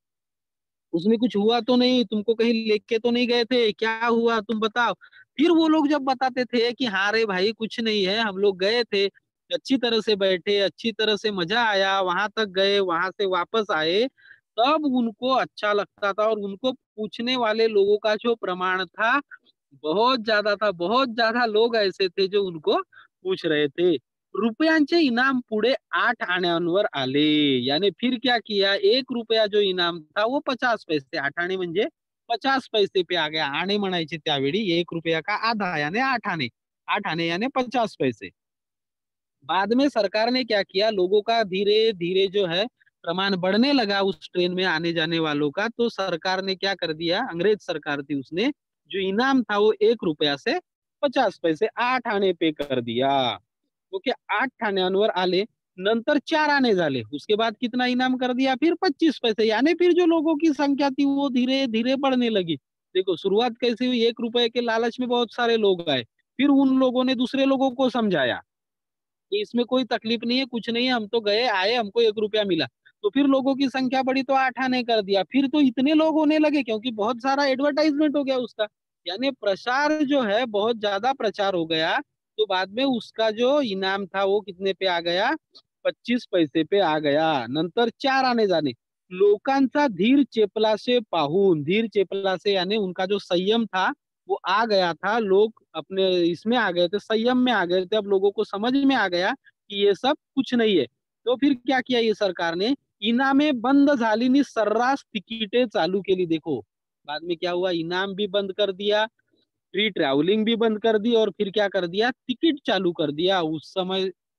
उसमें कुछ हुआ तो नहीं, तुमको कहीं लेके तो नहीं गए थे, क्या हुआ तुम बताओ। फिर वो लोग जब बताते थे कि हाँ रे भाई कुछ नहीं है, हम लोग गए थे, अच्छी तरह से बैठे, अच्छी तरह से मजा आया, वहां तक गए, वहां से वापस आए, तब उनको अच्छा लगता था। और उनको पूछने वाले लोगों का जो प्रमाण था बहुत ज्यादा था, बहुत ज्यादा लोग ऐसे थे जो उनको पूछ रहे थे। रुपयांचे इनाम पुढे 8 आण्यांवर आले, यानी फिर क्या किया, 1 रुपया जो इनाम था वो 50 पैसे, 8 आणे म्हणजे 50 पैसे पे आ गया। आणे म्हणायचे त्यावेळी, 1 रुपया का आधा यानी 8 आणे, 8 आणे यानी 50 पैसे। बाद में सरकार ने क्या किया, लोगों का धीरे धीरे जो है प्रमाण बढ़ने लगा उस ट्रेन में आने जाने वालों का, तो सरकार ने क्या कर दिया, अंग्रेज सरकार थी, उसने जो इनाम था वो 1 रुपया से 50 पैसे 8 आने पे कर दिया। ओके, 8 आण्यांवर आले, नंतर 4 आने झाले, उसके बाद कितना इनाम कर दिया, फिर 25 पैसे, यानी फिर जो लोगों की संख्या थी वो धीरे धीरे बढ़ने लगी। देखो शुरुआत कैसे हुई, 1 रुपए के लालच में बहुत सारे लोग आए, फिर उन लोगों ने दूसरे लोगों को समझाया कि इसमें कोई तकलीफ नहीं है, कुछ नहीं है, हम तो गए आए, हमको 1 रुपया मिला। तो फिर लोगों की संख्या बढ़ी तो 8 आने कर दिया, फिर तो इतने लोग होने लगे क्योंकि बहुत सारा एडवर्टाइजमेंट हो गया उसका, यानी प्रचार जो है बहुत ज्यादा प्रचार हो गया। तो बाद में उसका जो इनाम था वो कितने पे आ गया, 25 पैसे पे आ गया। नंतर 4 आने जाने, लोकांचा धीर चेपला से पाहून, धीर चेपला से यानी उनका जो संयम था वो आ गया था, लोग अपने इसमें आ गए थे, संयम में आ गए थे, अब लोगों को समझ में आ गया कि ये सब कुछ नहीं है। तो फिर क्या किया ये सरकार ने, इनामे बंद झाली नी सर्रास तिकीटे चालू केली। देखो बाद में क्या हुआ, इनाम भी बंद कर दिया, फ्री ट्रैवलिंग भी बंद कर दी, और फिर क्या कर दिया, टिकट चालू कर दिया। उस समय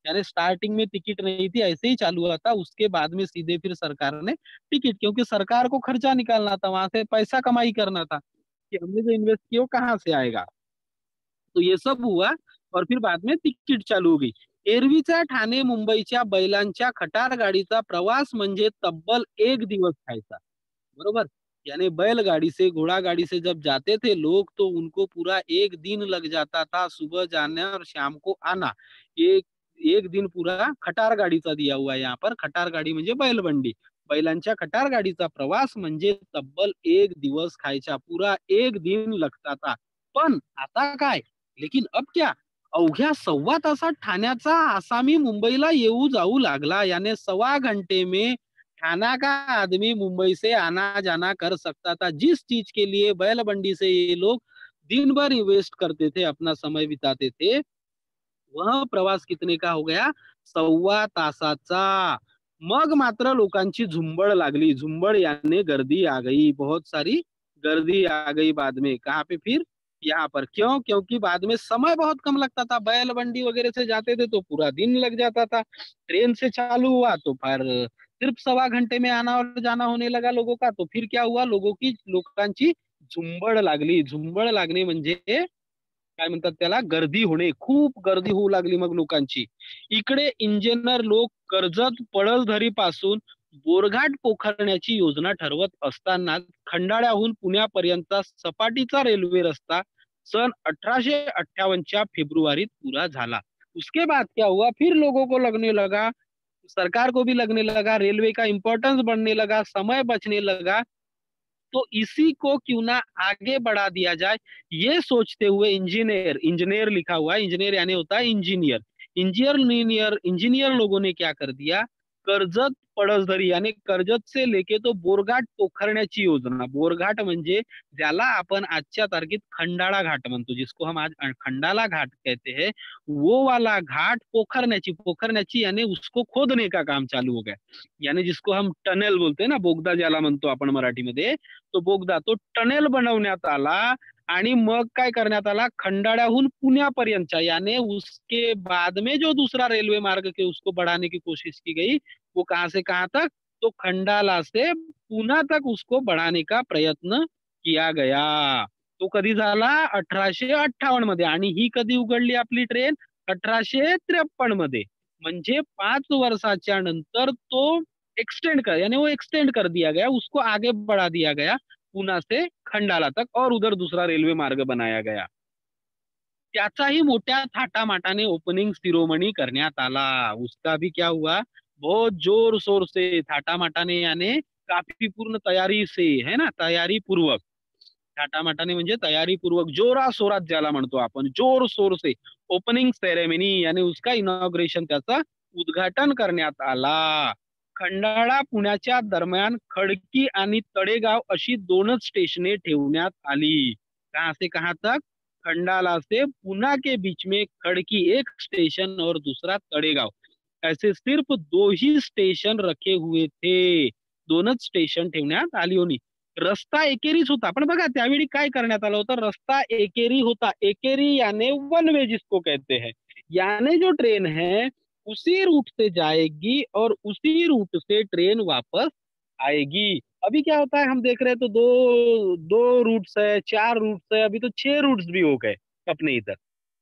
यानी स्टार्टिंग में टिकट नहीं थी, ऐसे ही चालू हुआ था, उसके बाद में सीधे फिर सरकार ने टिकट, क्योंकि सरकार को खर्चा निकालना था, वहां से पैसा कमाई करना था कि हमने जो इन्वेस्ट किया वो कहाँ से आएगा। तो ये सब हुआ और फिर बाद में तिकीट चालू हो गई. एरवीचा ठाणे मुंबईच्या बैलांच्या खटार गाडीचा प्रवास म्हणजे तब्बल 1 दिवस खायचा. बरोबर. यानी बैलगाड़ी से घोड़ा गाड़ी से जब जाते थे लोग तो उनको पूरा 1 दिन लग जाता था, सुबह जाना और शाम को आना. एक एक दिन पूरा खटार गाडीचा दिया हुआ है यहाँ पर. खटार गाडी म्हणजे बैलबंडी. बैलांच्या खटार गाडीचा प्रवास म्हणजे तब्बल 1 दिवस खायचा. पुरा 1 दिन लगता था. पण आता काय? लेकिन अब क्या? अवघ्या 1.25 तासात ठाण्याचा आसामी मुंबईला येऊ जाऊ लागला. यानी 1.25 घंटे में ठाणा का आदमी मुंबई से आना जाना कर सकता था. जिस चीज के लिए बैलबंडी से ये लोग दिन भर इन्वेस्ट करते थे, अपना समय बिताते थे, वह प्रवास कितने का हो गया? 1.25 तासाचा. मग मात्र लोकांची झुंबड लागली. झुंबड यानी गर्दी आ गई. बहुत सारी गर्दी आ गई बाद में. कहाँ पे फिर? यहाँ पर. क्यों? क्योंकि बाद में समय बहुत कम लगता था. बैलबंडी वगैरह से जाते थे तो पूरा दिन लग जाता था. ट्रेन से चालू हुआ तो फिर सिर्फ 1.25 घंटे में आना और जाना होने लगा लोगों का. तो फिर क्या हुआ? लोकांची झुंबड लागली. झुंबड लागणे म्हणजे काय म्हणतात त्याला, गर्दी होणे. खूप गर्दी होऊ लागली मग लोकांची. इकडे इंजिनियर लोक कर्जत पळसधरी पासून बोरघाट पोखरण्याची योजना ठरवत असताना खंडाळ्याहून पुण्यापर्यंतचा सपाटीचा रेल्वे रस्ता सन 1858 फेब्रुवारीत पूरा झाला. उसके बाद क्या हुआ? फिर लोगों को लगने लगा, सरकार को भी लगने लगा, रेलवे का इंपॉर्टेंस बढ़ने लगा, समय बचने लगा, तो इसी को क्यों ना आगे बढ़ा दिया जाए. ये सोचते हुए इंजीनियर, इंजीनियर लिखा हुआ है, इंजीनियर यानी होता है इंजीनियर. इंजीनियर इंजीनियर लोगों ने क्या कर दिया? कर्जत पडसदरी यानी कर्जत से लेके तो बोरघाट पोखरण्याची योजना. बोरघाट म्हणजे ज्याला आपण आजच्या तारखेत खंडाळा घाट म्हणतो, जिसको हम आज खंडाला घाट कहते हैं, वो वाला घाट पोखरण्याची. पोखरण्याची यानी उसको खोदने का काम चालू हो गया. यानी जिसको हम टनेल बोलते हैं ना, बोगदा ज्याला म्हणतो आपण मराठीमध्ये, तो बोगदा, तो टनेल बनवण्यात आला. आणि मग काय करण्यात आला? खंडाळ्याहून पुण्यापर्यंतच्या यानी उसके बाद में जो दूसरा रेलवे मार्ग के उसको बढ़ाने की कोशिश की गई, वो कहां से कहां तक? तो खंडाला से पुणा तक उसको बढ़ाने का प्रयत्न किया गया. तो कधी झाला? 1858 मध्ये. आणि ही कधी उघडली आपली ट्रेन? 1853 मध्ये. म्हणजे 5 वर्षाच्या नंतर तो एक्सटेंड कर यानी वो एक्सटेंड कर दिया गया, उसको आगे बढ़ा दिया गया पूना से खंडाला तक और उधर दूसरा रेल्वे मार्ग बनाया गया. त्याचाही मोठ्या थाटामाटाने ओपनिंग सिरोमणी करण्यात आला. उसका भी क्या हुआ? बहुत जोर शोर से थाटामाटाने यानी काफी पूर्ण तयारी से, है ना, तयारी पूर्वक. थाटामाटाने म्हणजे तयारी पूर्वक, जोरा शोरात ज्याला म्हणतो आपण, जोर शोर से ओपनिंग सेरेमनी यानी उसका इनॉग्रेशन, त्याचा उद्घाटन करण्यात आला. खंडाळा पुण्याच्या दरम्यान खडकी आणि तळेगाव अशी 2च स्टेशने ठेवण्यात आली. कहां से कहां तक? खंडाला से पुना के बीच में खड़की एक स्टेशन और दूसरा तड़ेगाव. ऐसे सिर्फ 2 ही स्टेशन रखे हुए थे. 2च स्टेशन ठेवण्यात आली होती. रस्ता एकेरीच होता. पण बघा त्यावेळी काय करण्यात आलं होतं? रस्ता एकेरी होता. एकेरी यानी वन वे जिसको कहते हैं. यानी जो ट्रेन है उसी रूट से जाएगी और उसी रूट से ट्रेन वापस आएगी. अभी क्या होता है, हम देख रहे हैं तो दो दो रूट्स है, 4 रूट्स है, अभी तो 6 रूट्स भी हो गए अपने इधर.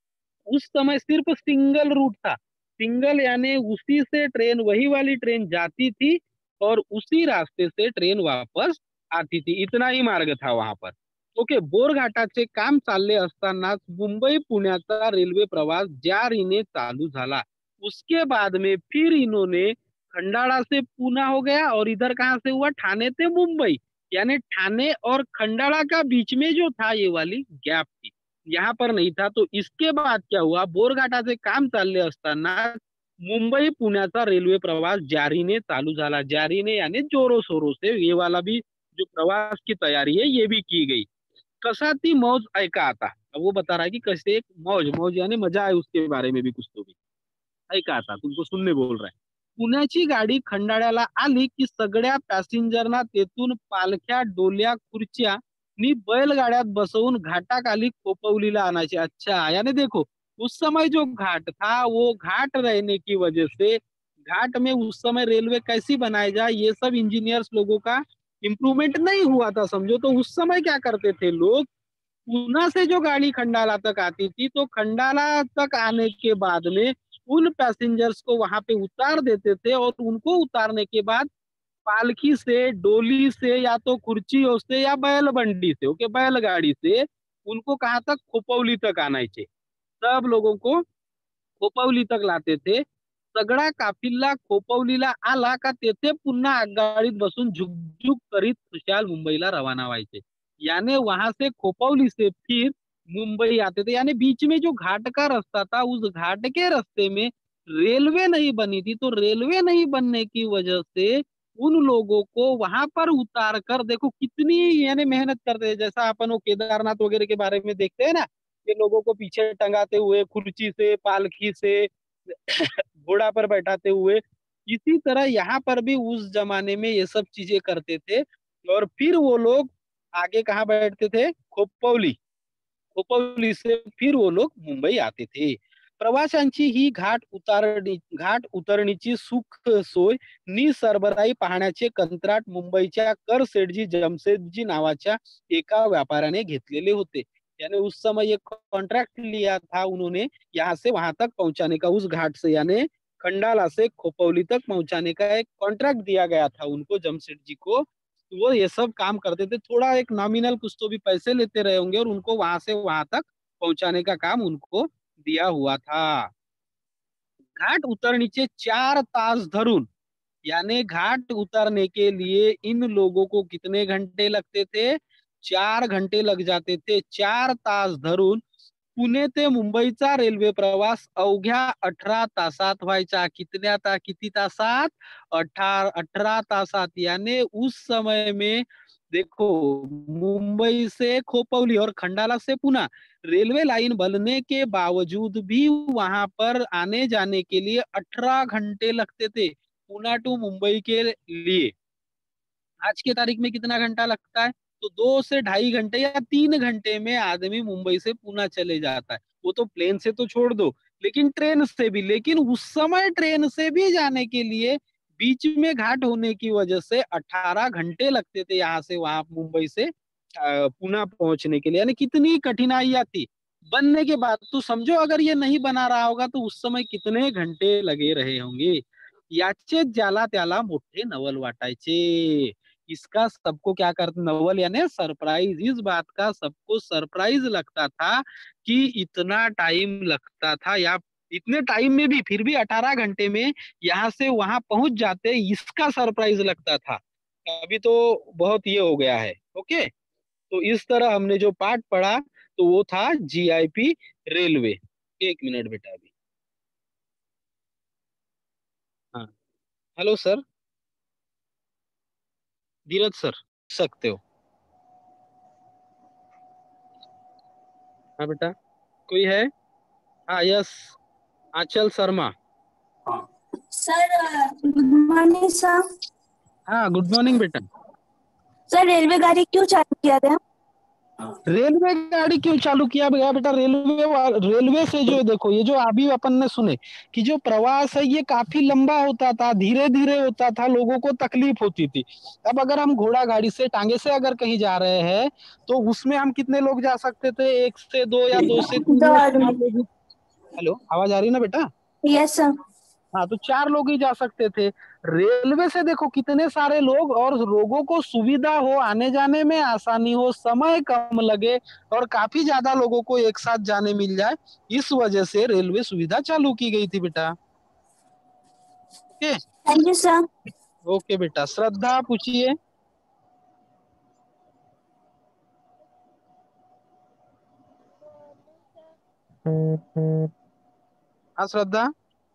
उस समय सिर्फ सिंगल रूट था. सिंगल यानी उसी से ट्रेन, वही वाली ट्रेन जाती थी और उसी रास्ते से ट्रेन वापस आती थी. इतना ही मार्ग था वहां पर. ओके. बोरघाटाचे काम चालले असतानाच मुंबई पुण्याचा रेल्वे प्रवास ज्या रीने चालू झाला, उसके बाद में फिर इन्होंने खंडाला से पूना हो गया और इधर कहाँ से हुआ? ठाणे से मुंबई. यानी ठाणे और खंडाला का बीच में जो था ये वाली गैप थी, यहाँ पर नहीं था. तो इसके बाद क्या हुआ? बोरघाटाचे काम चालले असताना मुंबई पुण्याचा रेल्वे प्रवास जारीने चालू झाला. जारीने यानी जोरों शोरों से. ये वाला भी जो प्रवास की तैयारी है ये भी की गई. कसा ती मौज ऐका आता. अब वो बता रहा है कि कैसे एक मौज, मौज यानी मजा है, उसके बारे में भी कुछ तो भी ऐका आता, तुमको सुनने बोल रहा है. पुण्याची गाडी खंडाळ्याला आली की सगळ्या पॅसेंजरना तेथून पालख्या, डोल्या, खुर्च्या नी बैलगाड्यात बसवून घाटाखाली खोपवलीला आणायचे. अच्छा, यानी देखो उस समय जो घाट था वो घाट रहने की वजह से घाट में उस समय रेलवे कैसी बनाई जाए ये सब इंजीनियर्स लोगों का इम्प्रूवमेंट नहीं हुआ था समझो। तो उस समय क्या करते थे लोग, पूना से जो गाड़ी खंडाला तक आती थी तो खंडाला तक आने के बाद में उन पैसेंजर्स को वहां पे उतार देते थे, और उनको उतारने के बाद पालकी से, डोली से, या तो कुर्सियों से, या बैल बंडी से, ओके, बैलगाड़ी से उनको कहाँ तक, खोपौली तक आना चाहिए। सब लोगों को खोपौली तक लाते थे। सगळा काफिला खोपौलीला आला का तेथे पुन्हा आगगाडीत बसून झुकझुक करीत खुशाल मुंबईला रवाना व्हायचे। यानी वहां से खोपौली से फिर मुंबई आते थे। यानी बीच में जो घाट का रास्ता था उस घाट के रास्ते में रेलवे नहीं बनी थी, तो रेलवे नहीं बनने की वजह से उन लोगों को वहां पर उतार कर, देखो कितनी यानी मेहनत करते हैं। जैसा अपन वो केदारनाथ वगैरह के बारे में देखते हैं ना, ये लोगों को पीछे टंगाते हुए कुर्सी से, पालकी से, घोड़ा पर बैठाते हुए, इसी तरह यहाँ पर भी उस जमाने में ये सब चीजें करते थे। और फिर वो लोग आगे कहाँ बैठते थे, खोपौली। खोपौली से फिर वो लोग मुंबई आते थे। प्रवाशांची ही घाट उतरणीची सुख सोय निसरबराई पाहण्याचे कंत्राट मुंबईच्या करसेठजी जमशेदजी नावाच्या एका व्यापाऱ्याने घेतलेले होते। यानी उस समय एक कॉन्ट्रैक्ट लिया था उन्होंने, यहाँ से वहां तक पहुंचाने का, उस घाट से यानी खंडाला से खोपौली तक पहुंचाने का एक कॉन्ट्रैक्ट दिया गया था उनको, जमशेद जी को। तो वो ये सब काम करते थे, थोड़ा एक नॉमिनल कुछ तो भी पैसे लेते रहे होंगे, और उनको वहां से वहां तक पहुंचाने का काम उनको दिया हुआ था। घाट उतरनीचे 4 तास धरून, यानी घाट उतरने के लिए इन लोगों को कितने घंटे लगते थे, 4 घंटे लग जाते थे। 4 तास धरून पुणे ते मुंबईचा रेल्वे प्रवास अवघ्या 18 तासात व्हायचा। किती तासात, 18 तासात। यानी उस समय में देखो, मुंबई से खोपौली और खंडाला से पुणे रेलवे लाइन बनने के बावजूद भी वहां पर आने जाने के लिए 18 घंटे लगते थे, पुणे टू मुंबई के लिए। आज के तारीख में कितना घंटा लगता है, तो 2 से ढाई घंटे या 3 घंटे में आदमी मुंबई से पुणे चले जाता है। वो तो प्लेन से तो छोड़ दो, लेकिन ट्रेन से भी। लेकिन उस समय ट्रेन से भी जाने के लिए बीच में घाट होने की वजह से 18 घंटे लगते थे, यहाँ से वहां मुंबई से पुणे पहुंचने के लिए। यानी कितनी कठिनाइयां थी बनने के बाद। तो समझो अगर ये नहीं बना रहा होगा तो उस समय कितने घंटे लगे रहे होंगे। याचे ज्याला त्याला मोठे नवल वाटायचे। इसका सबको क्या करते, नवल यानी सरप्राइज, इस बात का सबको सरप्राइज लगता था कि इतना टाइम लगता था, या इतने टाइम में भी फिर भी 18 घंटे में यहाँ से वहां पहुंच जाते, इसका सरप्राइज लगता था। अभी तो बहुत ये हो गया है। ओके, तो इस तरह हमने जो पाठ पढ़ा तो वो था जीआईपी रेलवे। 1 मिनट बेटा अभी। हाँ, हेलो सर, धीरज सर, सकते हो। हाँ बेटा, कोई है? हाँ, yes, Anchal Sharma. Sir good morning sir. हाँ, गुड मॉर्निंग बेटा। सर रेलवे गाड़ी क्यों चालू किया गया? रेलवे गाड़ी क्यों चालू किया गया बेटा? रेलवे से जो देखो, ये जो अभी अपन ने सुने कि जो प्रवास है ये काफी लंबा होता था, धीरे धीरे होता था, लोगों को तकलीफ होती थी। अब अगर हम घोड़ा गाड़ी से, टांगे से अगर कहीं जा रहे हैं तो उसमें हम कितने लोग जा सकते थे, 1 से 2 या 2 से 3 दो या चार आदमी। लोग ही। हेलो, आवाज आ रही है ना बेटा? Yes sir. हाँ, तो 4 लोग ही जा सकते थे। रेलवे से देखो कितने सारे लोग, और लोगों को सुविधा हो, आने जाने में आसानी हो, समय कम लगे, और काफी ज्यादा लोगों को एक साथ जाने मिल जाए, इस वजह से रेलवे सुविधा चालू की गई थी बेटा। Okay. Thank you sir. Okay बेटा, श्रद्धा पूछिए। हाँ श्रद्धा।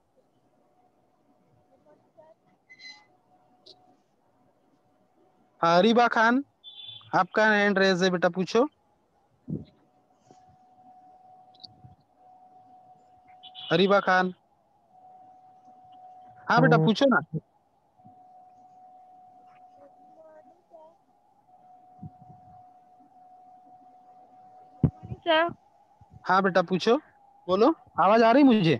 हाँ, हरीबा खान, आपका हैंड रेज है बेटा, पूछो। हरीबा खान, हाँ बेटा पूछो ना। सर हाँ बेटा पूछो। बोलो, आवाज आ रही मुझे?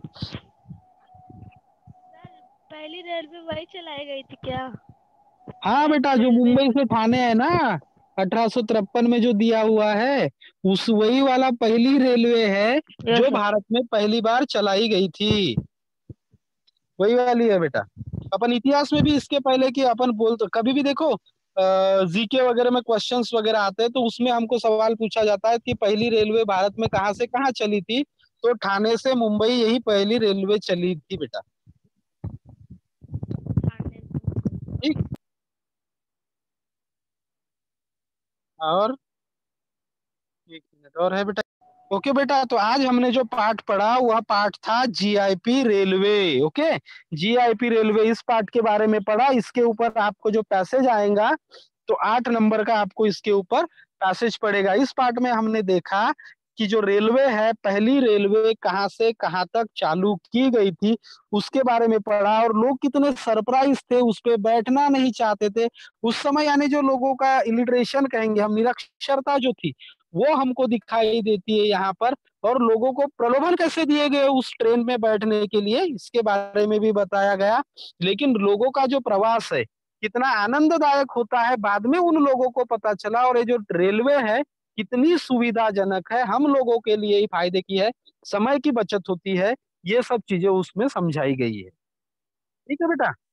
पहली रेलवे वही चलाई गई थी क्या? हाँ बेटा, पहली जो रेलवे। मुंबई से ठाणे है ना, 1853 में जो दिया हुआ है, उस वही वाला पहली रेलवे है यस जो सर। भारत में पहली बार चलाई गई थी। वही वाली है बेटा। अपन इतिहास में भी इसके पहले की अपन बोल तो कभी भी देखो, जीके वगैरह में क्वेश्चंस वगैरह आते हैं तो उसमें हमको सवाल पूछा जाता है कि पहली रेलवे भारत में कहाँ से कहाँ चली थी, तो ठाणे से मुंबई यही पहली रेलवे चली थी बेटा। ठीक। और एक मिनट और है बेटा। ओके बेटा, तो आज हमने जो पाठ पढ़ा वह पाठ था GIP railway. Okay, GIP railway इस पाठ के बारे में पढ़ा। इसके ऊपर आपको जो पैसेज आएगा, तो 8 नंबर का आपको इसके ऊपर पैसेज पड़ेगा। इस पाठ में हमने देखा कि जो रेलवे है, पहली रेलवे कहाँ से कहाँ तक चालू की गई थी उसके बारे में पढ़ा, और लोग कितने सरप्राइज थे, उस पे बैठना नहीं चाहते थे उस समय। यानी जो लोगों का इलिटरेशन कहेंगे हम, निरक्षरता जो थी, वो हमको दिखाई देती है यहाँ पर। और लोगों को प्रलोभन कैसे दिए गए उस ट्रेन में बैठने के लिए, इसके बारे में भी बताया गया। लेकिन लोगों का जो प्रवास है कितना आनंददायक होता है, बाद में उन लोगों को पता चला। और ये जो रेलवे है कितनी सुविधाजनक है, हम लोगों के लिए ही फायदे की है, समय की बचत होती है, ये सब चीजें उसमें समझाई गई है। ठीक है बेटा।